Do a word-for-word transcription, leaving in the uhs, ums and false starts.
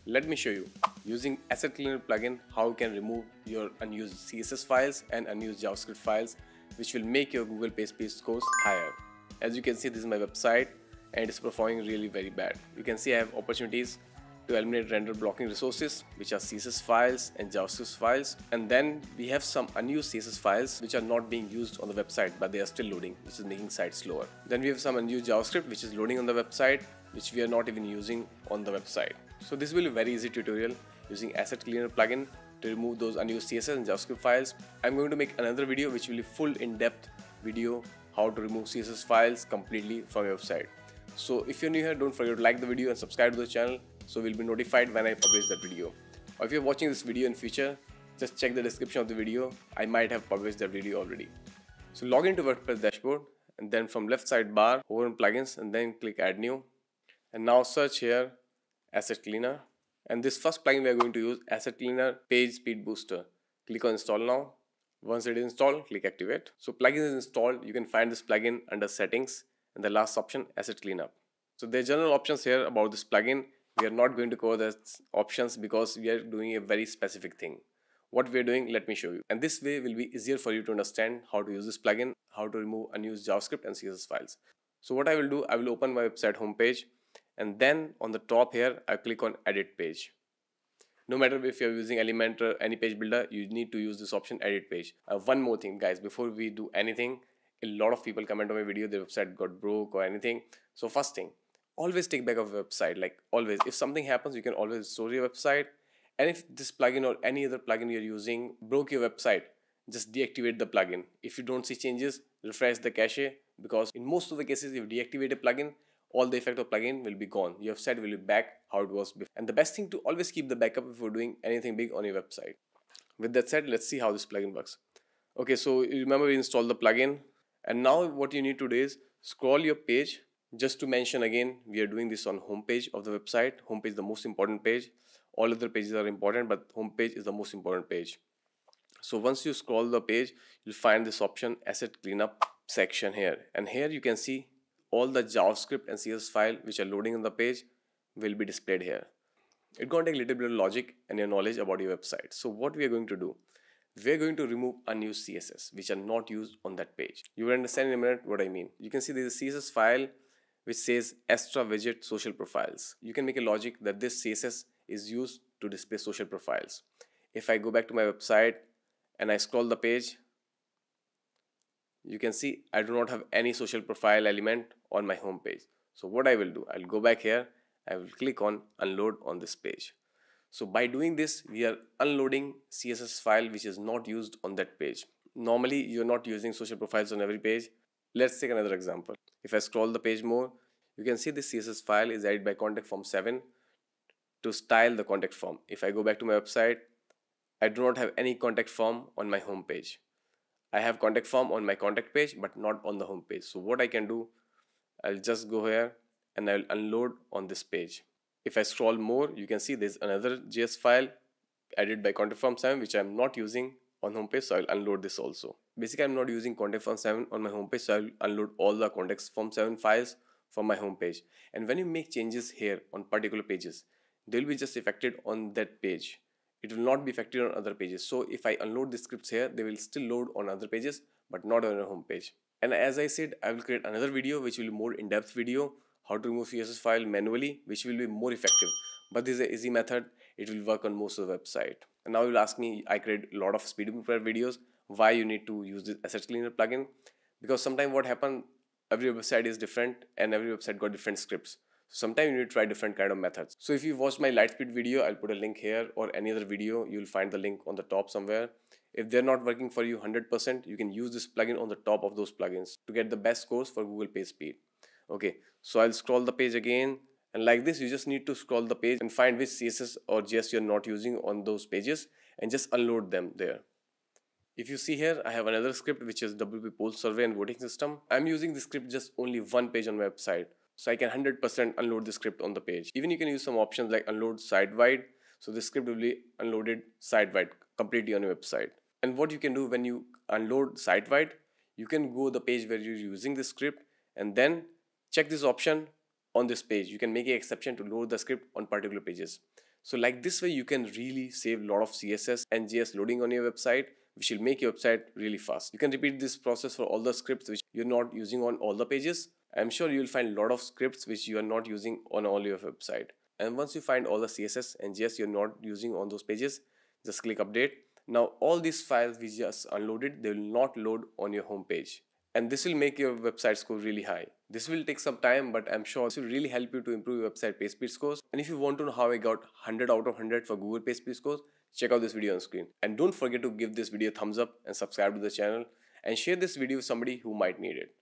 Let me show you. Using Asset Cleaner plugin, how you can remove your unused C S S files and unused JavaScript files, which will make your Google page speed scores higher. As you can see, this is my website and it's performing really very bad. You can see I have opportunities to eliminate render blocking resources, which are C S S files and JavaScript files, and then we have some unused C S S files which are not being used on the website but they are still loading, which is making site slower. Then we have some unused JavaScript which is loading on the website, which we are not even using on the website. So this will be a very easy tutorial using Asset Cleaner plugin to remove those unused C S S and JavaScript files. I'm going to make another video which will be full in-depth video how to remove C S S files completely from your website. So if you're new here, don't forget to like the video and subscribe to the channel so we'll be notified when I publish that video. Or if you're watching this video in future, just check the description of the video. I might have published that video already. So log into WordPress dashboard and then from left side bar, hover on plugins and then click add new. And now search here Asset Cleaner. And this first plugin we are going to use, Asset Cleaner Page Speed Booster. Click on install now. Once it is installed, click activate. So plugin is installed. You can find this plugin under settings and the last option, Asset Cleanup. So there are general options here about this plugin. We are not going to cover the options because we are doing a very specific thing. What we are doing, let me show you. And this way will be easier for you to understand how to use this plugin, how to remove unused JavaScript and C S S files. So what I will do, I will open my website homepage and then on the top here, I click on edit page. No matter if you're using Elementor or any page builder, you need to use this option edit page. Uh, one more thing guys, before we do anything, a lot of people comment on my video, their website got broke or anything. So first thing, always take back of a website, like always. If something happens, you can always restore your website. And if this plugin or any other plugin you're using broke your website, just deactivate the plugin. If you don't see changes, refresh the cache, because in most of the cases, if you deactivate a plugin, all the effect of plugin will be gone. Your website will be back how it was before. And the best thing to always keep the backup if you're doing anything big on your website. With that said, let's see how this plugin works. Okay, so you remember we installed the plugin. And now what you need to do is scroll your page. Just to mention again, we are doing this on home page of the website. Home page is the most important page. All other pages are important, but home page is the most important page. So once you scroll the page, you'll find this option Asset Cleanup section here. And here you can see all the JavaScript and C S S file which are loading on the page will be displayed here. It's going to take a little bit of logic and your knowledge about your website. So what we are going to do, we're going to remove unused C S S which are not used on that page. You will understand in a minute what I mean. You can see there's a C S S file which says extra widget social profiles. You can make a logic that this C S S is used to display social profiles. If I go back to my website and I scroll the page, you can see I do not have any social profile element on my home page. So what I will do, I'll go back here, I will click on unload on this page. So by doing this, we are unloading C S S file which is not used on that page. Normally you're not using social profiles on every page. Let's take another example. If I scroll the page more, you can see this C S S file is added by contact form seven to style the contact form. If I go back to my website, I do not have any contact form on my home page. I have contact form on my contact page, but not on the home page. So what I can do, I'll just go here and I'll unload on this page. If I scroll more, you can see there's another J S file added by contact form seven, which I'm not using on home page. So I'll unload this also. Basically, I'm not using contact form seven on my home page. So I'll unload all the contact form seven files from my home page. And when you make changes here on particular pages, they'll be just affected on that page. It will not be affected on other pages. So if I unload the scripts here, they will still load on other pages, but not on your home page. And as I said, I will create another video, which will be more in-depth video, how to remove C S S file manually, which will be more effective. But this is an easy method. It will work on most of the website. And now you'll ask me, I create a lot of speed improvement videos, why you need to use this Asset Cleaner plugin. Because sometimes what happens, every website is different and every website got different scripts. Sometimes you need to try different kind of methods. So if you watched my Lightspeed video, I'll put a link here, or any other video, you'll find the link on the top somewhere. If they're not working for you one hundred percent, you can use this plugin on the top of those plugins to get the best scores for Google page speed. Okay, so I'll scroll the page again, and like this, you just need to scroll the page and find which C S S or J S you're not using on those pages and just unload them there. If you see here, I have another script which is W P poll survey and voting system. I'm using this script just only one page on my website. So I can one hundred percent unload the script on the page. Even you can use some options like unload site-wide. So the script will be unloaded site-wide completely on your website. And what you can do when you unload site-wide, you can go the page where you're using the script and then check this option on this page. You can make an exception to load the script on particular pages. So like this way you can really save a lot of C S S and J S loading on your website, which will make your website really fast. You can repeat this process for all the scripts which you're not using on all the pages. I'm sure you'll find a lot of scripts which you are not using on all your website. And once you find all the C S S and J S you're not using on those pages, just click update. Now all these files we just unloaded, they will not load on your home page. And this will make your website score really high. This will take some time, but I'm sure this will really help you to improve your website page speed scores. And if you want to know how I got one hundred out of one hundred for Google page speed scores, check out this video on screen. And don't forget to give this video a thumbs up and subscribe to the channel and share this video with somebody who might need it.